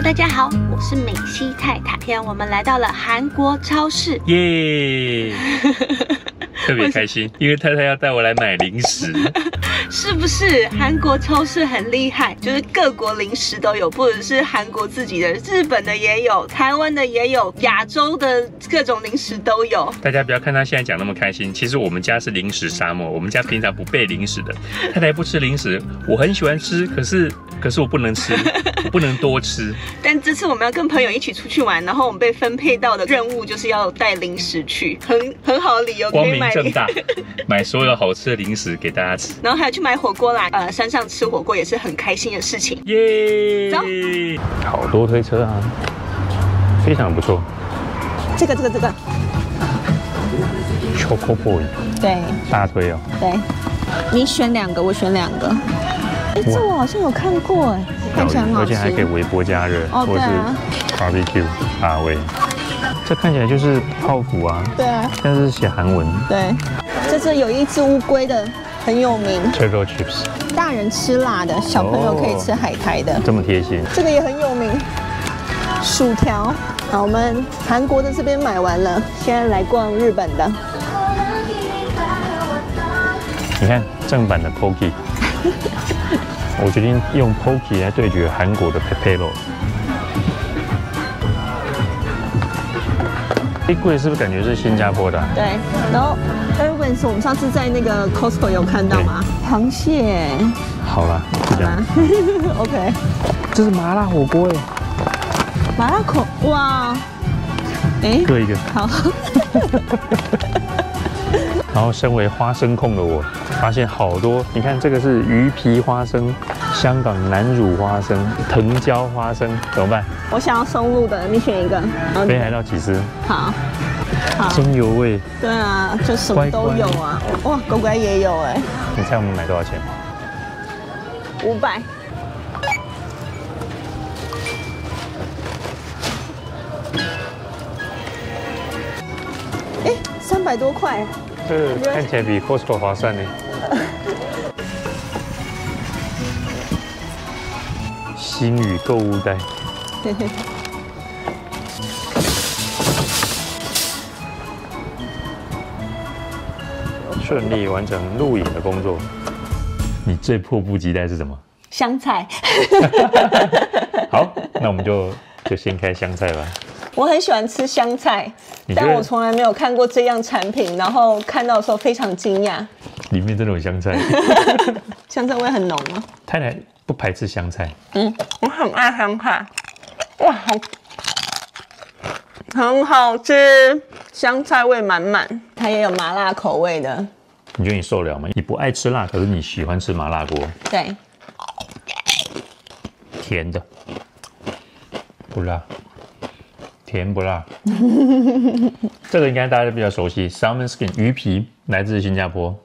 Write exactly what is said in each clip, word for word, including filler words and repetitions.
大家好，我是美西太太。今天我们来到了韩国超市， 耶！特别开心，因为太太要带我来买零食。 是不是？韩国超市很厉害，就是各国零食都有，不只是韩国自己的，日本的也有，台湾的也有，亚洲的各种零食都有。 大家不要看他现在讲那么开心，其实我们家是零食沙漠，我们家平常不备零食的。太太不吃零食，我很喜欢吃，可是可是我不能吃，我不能多吃。 但这次我们要跟朋友一起出去玩，然后我们被分配到的任务就是要带零食去，很很好的理由， 光明正大买所有好吃的零食给大家吃， 然后还有去买火锅啦，呃，山上吃火锅也是很开心的事情。 耶！ 走， 好多推车啊，非常不错。 这个这个这个 Choco Boy， 对， 大推哦。 对，你选两个，我选两个。哎，这我好像有看过哎，看起来很好吃， 而且还可以微波加热， 哦， 或是 barbecue 大味。这看起来就是泡芙啊， 对啊， 但是写韩文。 对，这次有一只乌龟的很有名 ，Turtle Chips， 大人吃辣的，小朋友可以吃海苔的， 这么贴心。 这个也很有名，薯条。好，我们韩国的这边买完了，现在来逛日本的。 你看正版的 Pocky， 我决定用 Pocky 来对决韩国的 Pepero。这贵是不是感觉是新加坡的、啊？ 对，然后 Erwins 我们上次在那个 Costco 有看到吗？螃蟹。 好啦，就这样。 OK， 这是麻辣火锅哎， 麻辣口哇，哎， 各一个。 好。 然后身为花生控的我，发现好多，你看这个是鱼皮花生、香港南乳花生、藤椒花生，怎么办？ 我想要松露的，你选一个。 北海道起司。 好。好。 中油味。 对啊，就什么都有啊。哇，狗乖也有哎。 你猜我们买多少钱？ 五百。哎，三百多块。 这个看起来比 Costco 划算呢。星宇购物袋。顺利完成录影的工作。你最迫不及待是什么？ 香菜。 好，那我们就就先开香菜吧。 我很喜欢吃香菜，但我从来没有看过这样产品，然后看到的时候非常惊讶。 里面真的有香菜。 香菜味很浓吗？ 太太不排斥香菜。 嗯，我很爱香菜。哇，好，很好吃，香菜味满满。它也有麻辣口味的。 你觉得你受了吗？你不爱吃辣，可是你喜欢吃麻辣锅。 对。 甜的，不辣。甜不辣？这个应该大家比较熟悉 ，salmon skin 鱼皮来自新加坡，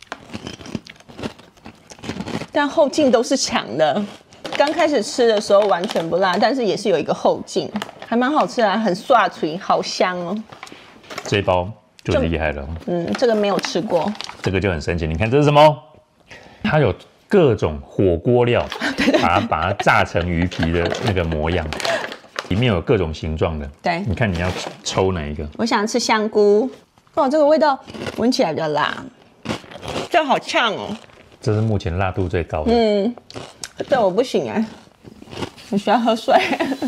但后劲都是强的。刚开始吃的时候完全不辣，但是也是有一个后劲，还蛮好吃的，很刷脆，好香哦。 这一包就厉害了。 嗯，这个没有吃过。 这个就很神奇，你看这是什么？它有各种火锅料，把它把它炸成鱼皮的那个模样。里面有各种形状的， 对， 你看你要抽哪一个？ 我想吃香菇，哇，这个味道闻起来比较辣，这好呛哦。 这是目前辣度最高的。 嗯，对，我不行哎，我需要喝水。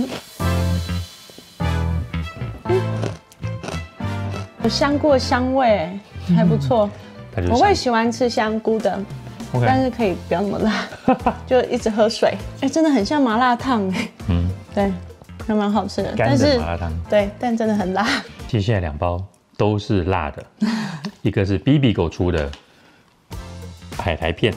嗯，有香菇的香味，还不错。我会喜欢吃香菇的， okay. 但是可以不要那么辣，就一直喝水。哎，真的很像麻辣烫哎。嗯，对。还蛮好吃的， 干的麻辣烫， 对，但真的很辣。 接下来两包都是辣的，一个是 B B 狗出的海苔片，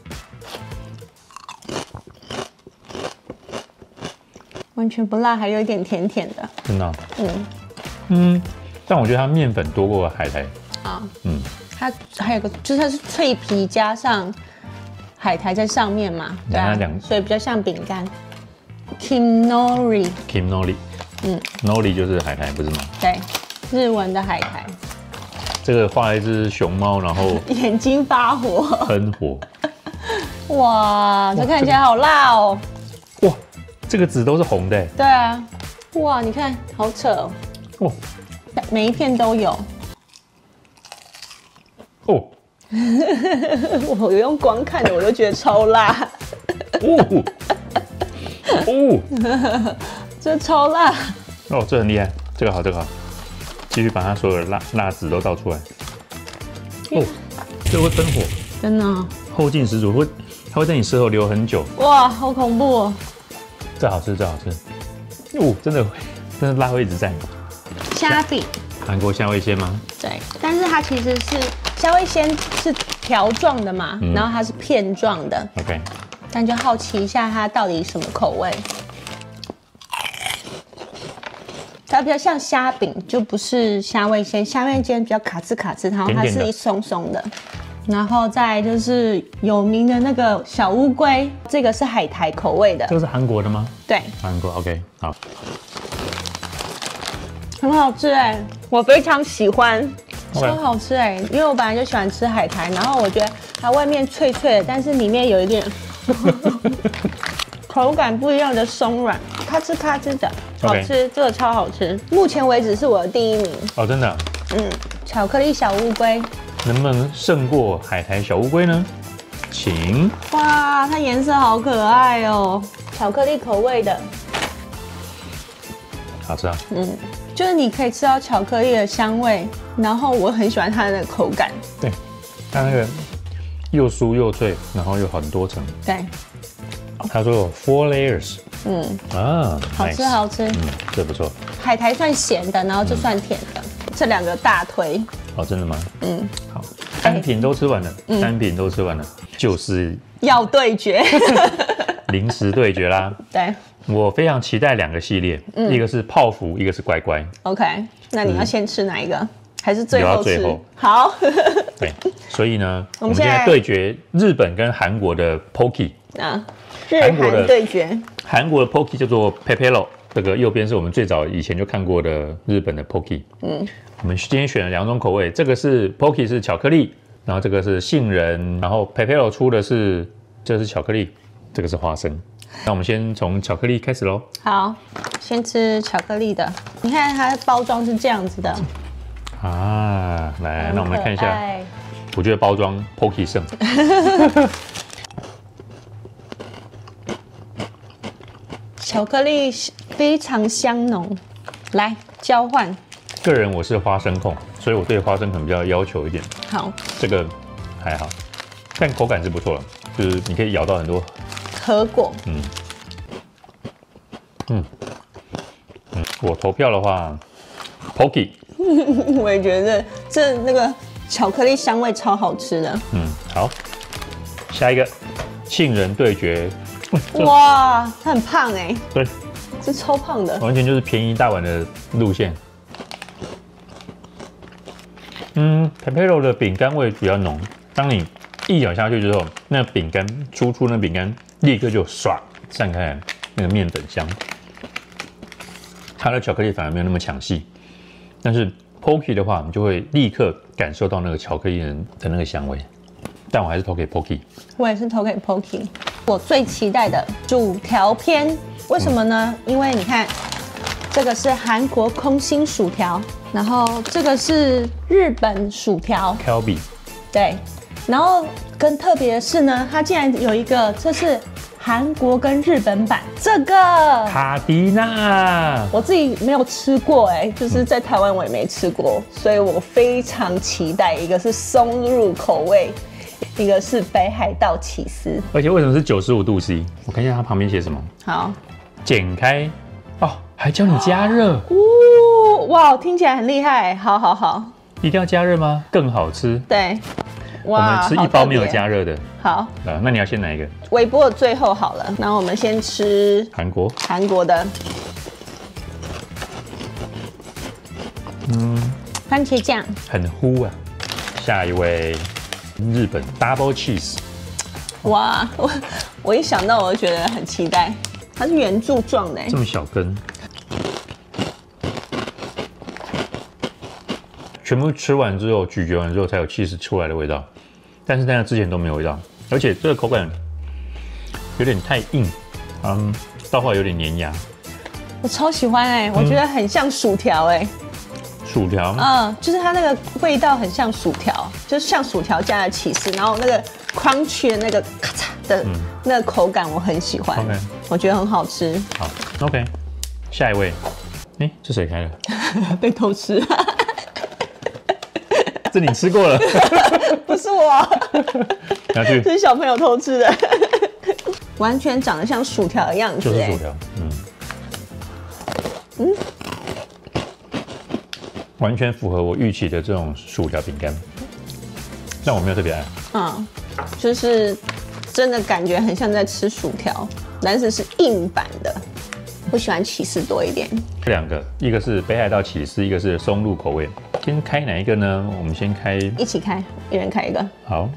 完全不辣，还有一点甜甜的。 真的、哦？嗯嗯，但我觉得它面粉多过海苔。 啊，嗯，它还有个就是它是脆皮加上海苔在上面嘛，对啊，所以比较像饼干。Kimnori Kimnori， 嗯 ，Nori 就是海苔，不是吗？ 对，日文的海苔。 这个画了一只熊猫，然后眼睛发火， 喷火。 哇，这看起来好辣哦！ 哇， 这个籽都是红的。 对啊，哇，你看，好扯哦。 哦， 每一片都有。 哦， 我用光看的我都觉得超辣。 哦，哦， 这超辣。 哦，这很厉害，这个好，这个好。继续把它所有的辣辣籽都倒出来。哦，这会喷火， 真的、哦。 后劲十足，会它会在你舌头留很久。 哇，好恐怖哦！ 这好吃，这好吃。哦，真的，真的辣会一直在。 虾饼， 韩国虾味鲜吗？ 对，但是它其实是虾味鲜是条状的嘛，嗯、然后它是片状的。 OK。 但就好奇一下它到底什么口味。它比较像虾饼，就不是虾味鲜，虾味鲜比较卡吱卡吱，然后它是一松松的。然后再来就是有名的那个小乌龟，这个是海苔口味的。 这个是韩国的吗？ 对， 韩国 OK 好， 很好吃哎，我非常喜欢， Okay. 超好吃哎，因为我本来就喜欢吃海苔，然后我觉得它外面脆脆的，但是里面有一点口感不一样的松软，咔吱咔吱的，好吃， Okay. 这个超好吃，目前为止是我的第一名。 哦，真的、啊？ 嗯，巧克力小乌龟。 能不能胜过海苔小乌龟呢？请。 哇，它颜色好可爱哦，巧克力口味的， 好吃啊。 嗯，就是你可以吃到巧克力的香味，然后我很喜欢它的口感。 对，它那个又酥又脆，然后又很多层。 对， 他说有 four layers。 嗯啊， 好吃好吃。 嗯，这不错。 海苔算咸的，然后这算甜的，嗯、这两个大推。 哦，真的吗？ 嗯， 好，单品都吃完了，嗯、单品都吃完了，就是要对决， 零食对决啦。 对， 我非常期待两个系列，嗯、一个是泡芙，一个是乖乖。 OK， 那你要先吃哪一个？嗯、还是最后吃？ 最后好。 对，所以呢，我们现在对决日本跟韩国的 Pocky。 啊，日韩对决。 韩国的 Pocky 叫做 Pepero， 这个右边是我们最早以前就看过的日本的 Pocky。嗯。我们今天选了两种口味，这个是 Pocky 是巧克力，然后这个是杏仁，然后 Pepero 出的是这是巧克力，这个是花生。那我们先从巧克力开始咯。好， 先吃巧克力的。你看它的包装是这样子的。 啊，来，那我们来看一下。我觉得包装 Pocky 胜。 巧克力非常香浓，来交换。 个人我是花生控，所以我对花生可能比较要求一点。 好， 这个还好，但口感是不错的，就是你可以咬到很多核果。 嗯嗯嗯，我投票的话 ，Pocky。 我也觉得这那个巧克力香味超好吃的。 嗯，好，下一个杏仁对决。 哇，它很胖哎。 对， 这超胖的， 完全就是便宜大碗的路线。嗯 ，Pepero 的饼干味比较浓，当你一咬下去之后，那饼干粗粗那饼干立刻就唰散开来，那个面粉香。它的巧克力反而没有那么抢戏，但是 Pocky 的话，你就会立刻感受到那个巧克力的那个香味。但我还是投给 Pocky。我也是投给 Pocky。我最期待的薯条篇，为什么呢？嗯、因为你看，这个是韩国空心薯条，然后这个是日本薯条 Calbee。 对，然后更特别的是呢，它竟然有一个，这是韩国跟日本版，这个卡迪娜， 我自己没有吃过哎、欸，就是在台湾我也没吃过，所以我非常期待。一个是松露口味。一个是北海道起司， 而且为什么是九十五度 C？ 我看一下它旁边写什么。 好， 剪开哦，还教你加热。 哦，哇，听起来很厉害。好好好， 一定要加热吗？更好吃。 对， 哇，我们吃一包没有加热的。 好， 啊，那你要先哪一个？ 微波的最后好了，然后我们先吃韩国， 韩国的，嗯，番茄酱， 很糊啊。下一位。日本 Double Cheese， 哇，我我一想到我就觉得很期待，它是圆柱状的， 这么小根，全部吃完之后咀嚼完之后才有 cheese 出来的味道，但是在那之前都没有味道，而且这个口感有点太硬，嗯， 到后来有点粘牙。 我超喜欢哎、欸，我觉得很像薯条哎、欸。 薯条， 嗯，就是它那个味道很像薯条，就是像薯条加了起司，然后那个 crunchy 的那个咔嚓的那个口感我很喜欢， OK 我觉得很好吃。 好 ，OK， 下一位，哎、欸，这谁开的？ 被偷吃， 这你吃过了？ 不是我， 拿去， 这是小朋友偷吃的，完全长得像薯条的样子， 就是薯条，嗯嗯。完全符合我预期的这种薯条饼干，但我没有特别爱。 嗯，就是真的感觉很像在吃薯条，但是是硬版的。我喜欢起司多一点。 这两个，一个是北海道起司，一个是松露口味。先开哪一个呢？我们先开， 一起开，一人开一个。 好。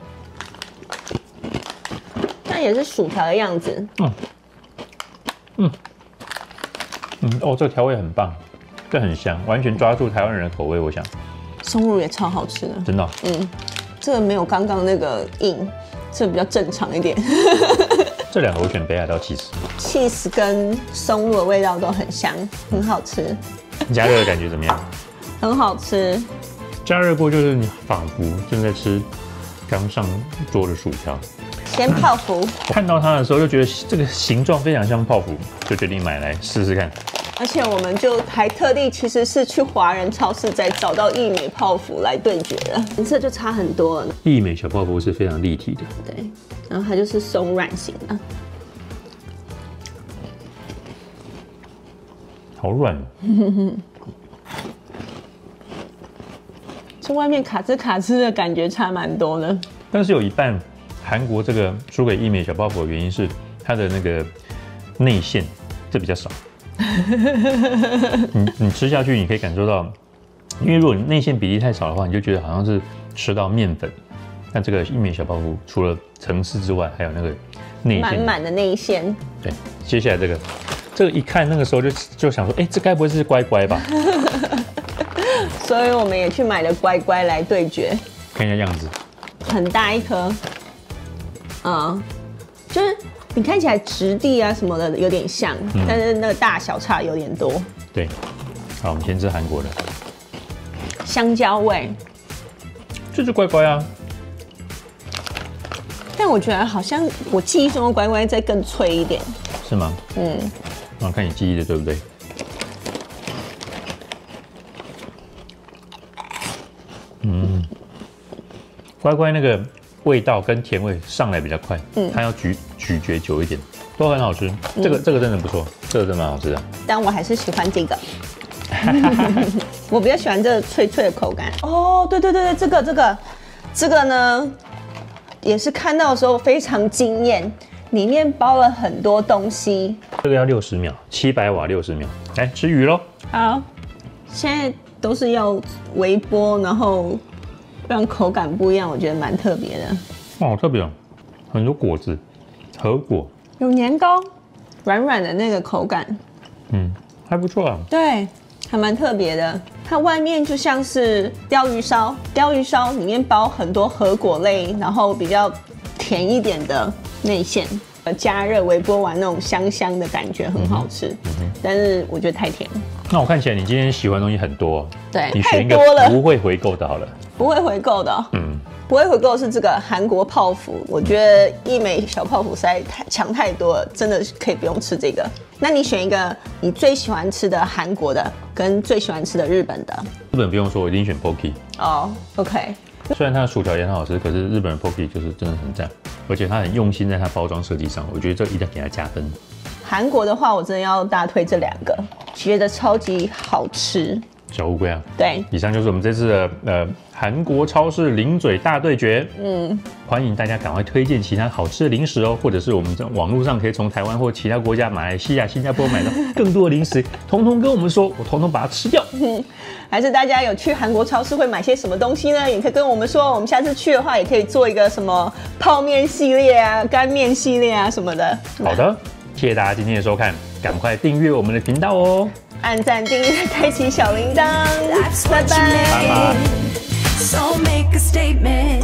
那也是薯条的样子。 嗯嗯嗯，哦，这个调味很棒。这很香，完全抓住台湾人的口味。我想， 松露也超好吃的， 真的、哦。 嗯，这个没有刚刚那个硬，这个比较正常一点。 这两个我选北海道起司 ，cheese 跟松露的味道都很香，很好吃。 加热的感觉怎么样？ 很好吃。 加热过就是你仿佛正在吃刚上桌的薯条。 先泡芙， 看到它的时候就觉得这个形状非常像泡芙，就决定买来试试看。 而且我们就还特地其实是去华人超市再找到益美泡芙来对决的，颜色就差很多了。 益美小泡芙是非常立体的， 对，然后它就是松软型的， 好软。 这外面卡兹卡兹的感觉差蛮多的， 但是有一半韩国这个输给益美小泡芙的原因是它的那个内馅这比较少。你你吃下去，你可以感受到，因为如果你内馅比例太少的话，你就觉得好像是吃到面粉。但这个益美小泡芙除了层次之外，还有那个内馅满满的内馅。 对，接下来这个，这个一看那个时候就就想说，哎、欸，这该不会是乖乖吧？ 所以我们也去买了乖乖来对决。 看一下样子， 很大一颗，嗯，就是你看起来质地啊什么的有点像，嗯、但是那个大小差有点多。 对，好，我们先吃韩国的， 香蕉味， 就是乖乖啊。 但我觉得好像我记忆中的乖乖再更脆一点， 是吗？ 嗯， 我看你记忆的对不对？嗯，乖乖那个味道跟甜味上来比较快，嗯，它要咀咀嚼久一点，都很好吃。这个这个真的不错，这个真的蛮好吃的。 但我还是喜欢这个，我比较喜欢这个脆脆的口感。哦，对对对对，这个这个这个呢，也是看到的时候非常惊艳，里面包了很多东西。 这个要六十秒，七百瓦六十秒。来吃鱼喽！ 好，现在都是要微波，然后让口感不一样，我觉得蛮特别的。 哇，好特别哦，很多果子，核果， 有年糕，软软的那个口感， 嗯，还不错啊。 对，还蛮特别的。它外面就像是鲷鱼烧，鲷鱼烧里面包很多核果类，然后比较甜一点的内馅。加热微波完那种香香的感觉很好吃，嗯嗯、但是我觉得太甜。 那我看起来你今天喜欢的东西很多， 对， 你选一个不会回购的好了。 不会回购的、哦， 嗯， 不会回购是这个韩国泡芙，我觉得益美小泡芙实在太强太多了，真的可以不用吃这个。那你选一个你最喜欢吃的韩国的，跟最喜欢吃的日本的。 日本不用说，我一定选 Pocky。 哦 ，OK。 虽然它的薯条也很好吃，可是日本的 Pocky 就是真的很赞，而且它很用心在它包装设计上，我觉得这一定要给它加分。 韩国的话，我真的要大推这两个，觉得超级好吃。 小乌龟啊， 对， 以上就是我们这次的呃韩国超市零嘴大对决。嗯，欢迎大家赶快推荐其他好吃的零食哦，或者是我们在网络上可以从台湾或其他国家、马来西亚、新加坡买到更多的零食，统统跟我们说，我统统把它吃掉。 嗯，还是大家有去韩国超市会买些什么东西呢？也可以跟我们说，我们下次去的话也可以做一个什么泡面系列啊、干面系列啊什么的。 好的，谢谢大家今天的收看，赶快订阅我们的频道哦。 按赞、订阅、开启小铃铛，拜拜。 拜拜。 So make a statement.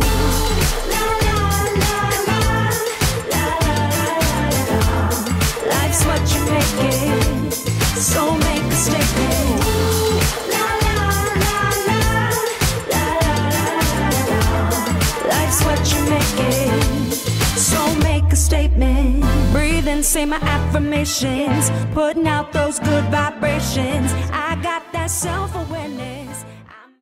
Life's what you make. So make a statement. La la la la la la la la. Life's what you make it. So make a statement. Breathe and say my affirmations. Putting out those good vibrations. I got that self-awareness.